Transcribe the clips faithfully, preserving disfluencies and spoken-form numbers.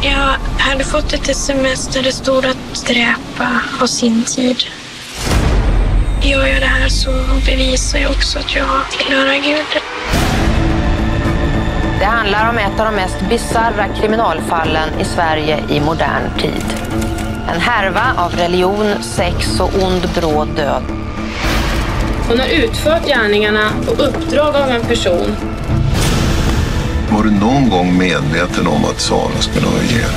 Jag hade fått ett sms där det stod att dräpa har sin tid. Gör jag det här så bevisar jag också att jag tillhör Gud. Det handlar om ett av de mest bizarra kriminalfallen i Sverige i modern tid. En härva av religion, sex och ond bråd död. Hon har utfört gärningarna på uppdrag av en person. Var du någon gång medveten om att Sara skulle ha ihjäl?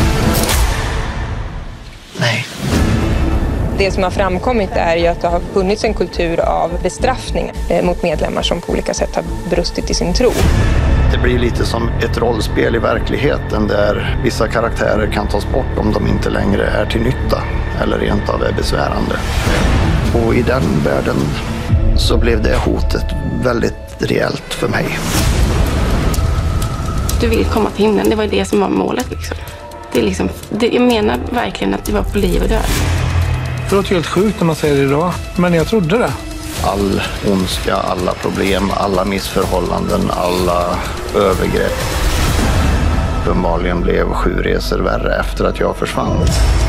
Nej. Det som har framkommit är ju att det har funnits en kultur av bestraffning mot medlemmar som på olika sätt har brustit i sin tro. Det blir lite som ett rollspel i verkligheten där vissa karaktärer kan tas bort om de inte längre är till nytta eller rent av är besvärande. Och i den världen så blev det hotet väldigt reellt för mig. Du vill komma till himlen, det var det som var målet liksom. Det är liksom, det, jag menar verkligen att det var på liv och död. Det låter helt sjukt när man säger det idag, men jag trodde det. All ondska, alla problem, alla missförhållanden, alla övergrepp. Uppenbarligen blev sju resor värre efter att jag försvann.